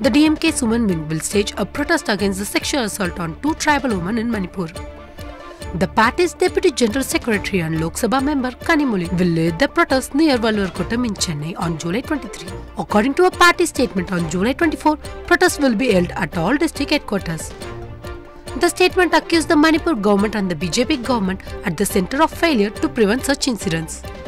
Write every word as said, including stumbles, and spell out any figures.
The D M K women wing will stage a protest against the sexual assault on two tribal women in Manipur. The party's Deputy General Secretary and Lok Sabha Member Kanimozhi will lead the protest near Valluvar Kottam in Chennai on July twenty-third. According to a party statement on July twenty-fourth, protests will be held at all district headquarters. The statement accused the Manipur government and the B J P government at the center of failure to prevent such incidents.